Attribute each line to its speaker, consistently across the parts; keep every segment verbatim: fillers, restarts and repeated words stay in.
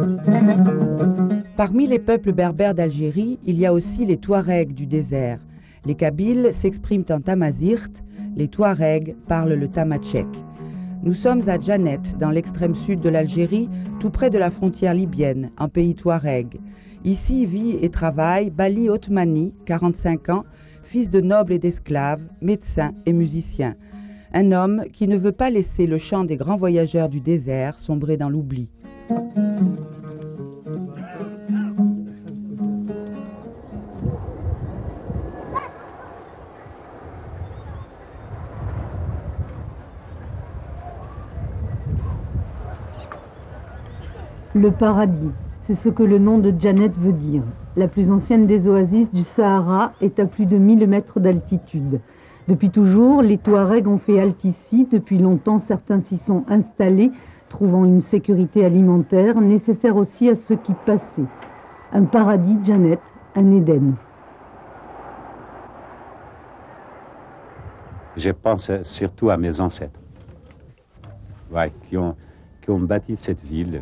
Speaker 1: Parmi les peuples berbères d'Algérie, il y a aussi les Touaregs du désert. Les Kabyles s'expriment en tamazirt, les Touaregs parlent le tamatchek. Nous sommes à Djanet, dans l'extrême sud de l'Algérie, tout près de la frontière libyenne, en pays Touareg. Ici vit et travaille Bali Otmani, quarante-cinq ans, fils de nobles et d'esclaves, médecin et musicien. Un homme qui ne veut pas laisser le chant des grands voyageurs du désert sombrer dans l'oubli.
Speaker 2: Le paradis, c'est ce que le nom de Djanet veut dire. La plus ancienne des oasis du Sahara est à plus de mille mètres d'altitude. Depuis toujours, les Touaregs ont fait halte ici. Depuis longtemps, certains s'y sont installés, trouvant une sécurité alimentaire nécessaire aussi à ceux qui passaient. Un paradis, Djanet, un Éden.
Speaker 3: Je pense surtout à mes ancêtres, ouais, qui ont, qui ont bâti cette ville.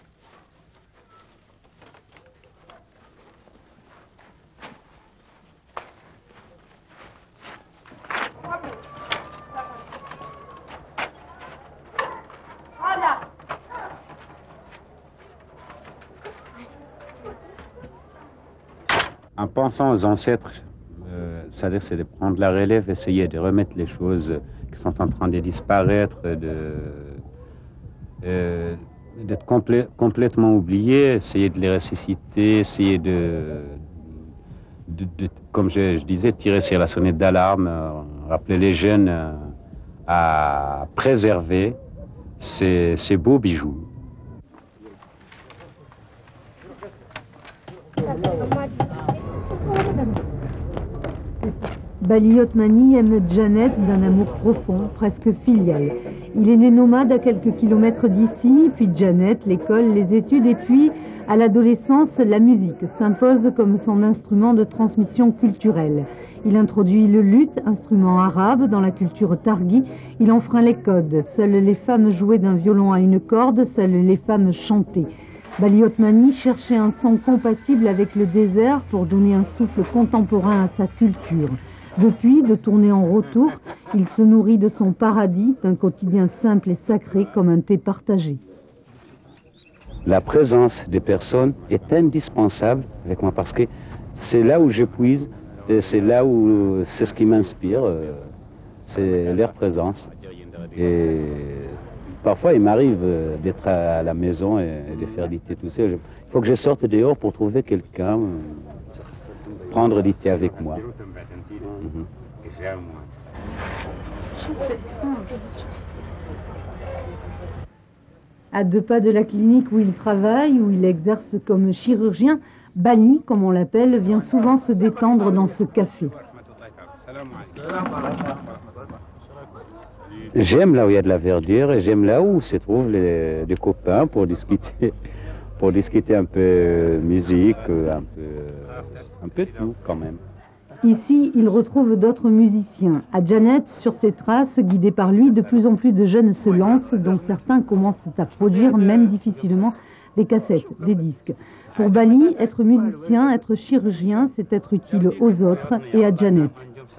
Speaker 3: En pensant aux ancêtres, euh, c'est-à-dire c'est de prendre la relève, essayer de remettre les choses qui sont en train de disparaître, de, euh, d'être complè complètement oubliées, essayer de les ressusciter, essayer de, de, de comme je, je disais, tirer sur la sonnette d'alarme, euh, rappeler les jeunes euh, à préserver ces, ces beaux bijoux.
Speaker 2: Bali Otmani aime Djanet d'un amour profond, presque filial. Il est né nomade à quelques kilomètres d'ici, puis Djanet, l'école, les études, et puis, à l'adolescence, la musique s'impose comme son instrument de transmission culturelle. Il introduit le luth, instrument arabe, dans la culture targhi. Il enfreint les codes. Seules les femmes jouaient d'un violon à une corde, seules les femmes chantaient. Bali Otmani cherchait un son compatible avec le désert pour donner un souffle contemporain à sa culture. Depuis, de tourner en retour, il se nourrit de son paradis, d'un quotidien simple et sacré comme un thé partagé.
Speaker 3: La présence des personnes est indispensable avec moi parce que c'est là où je puise, c'est là où c'est ce qui m'inspire, c'est leur présence. Et parfois, il m'arrive d'être à la maison et de faire du thé tout seul. Il faut que je sorte dehors pour trouver quelqu'un, prendre du thé avec moi. Mmh.
Speaker 2: À deux pas de la clinique où il travaille, où il exerce comme chirurgien, Bali, comme on l'appelle, vient souvent se détendre dans ce café.
Speaker 3: J'aime là où il y a de la verdure et j'aime là où se trouvent les, les copains pour discuter, pour discuter un peu musique, un peu, un peu tout quand même.
Speaker 2: Ici, il retrouve d'autres musiciens. À Djanet, sur ses traces, guidés par lui, de plus en plus de jeunes se lancent, dont certains commencent à produire, même difficilement, des cassettes, des disques. Pour Bali, être musicien, être chirurgien, c'est être utile aux autres et à Djanet.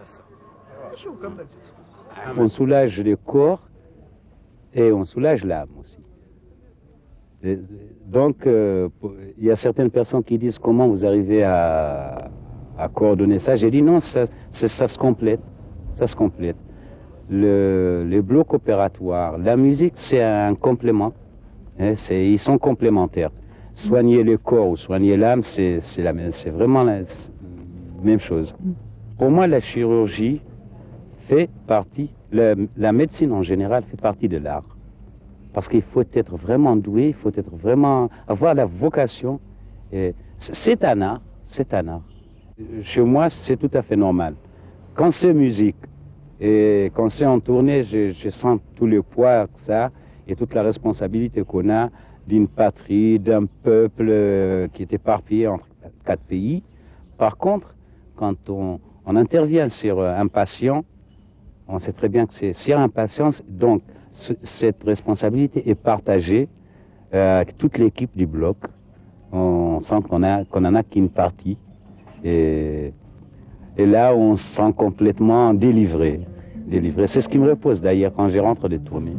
Speaker 3: On soulage le corps et on soulage l'âme aussi. Et donc, euh, il y a certaines personnes qui disent comment vous arrivez à... à coordonner ça. J'ai dit non, ça, ça se complète, ça se complète. Le, le bloc opératoire, la musique, c'est un complément, hein, ils sont complémentaires. Soigner le corps ou soigner l'âme, c'est vraiment la, la même chose. Pour moi, la chirurgie fait partie, la, la médecine en général fait partie de l'art. Parce qu'il faut être vraiment doué, il faut être vraiment, avoir la vocation. C'est un art, c'est un art. Chez moi, c'est tout à fait normal. Quand c'est musique et quand c'est en tournée, je, je sens tout le poids que ça et toute la responsabilité qu'on a d'une patrie, d'un peuple euh, qui est éparpillé entre quatre pays. Par contre, quand on, on intervient sur un patient, on sait très bien que c'est sur un patient, donc ce, cette responsabilité est partagée euh, toute l'équipe du bloc, on sent qu'on a, qu'on en a qu'une partie. Et, et là, on se sent complètement délivré. délivré. C'est ce qui me repose d'ailleurs quand je rentre des tournées.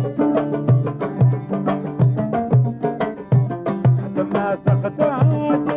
Speaker 4: سقطت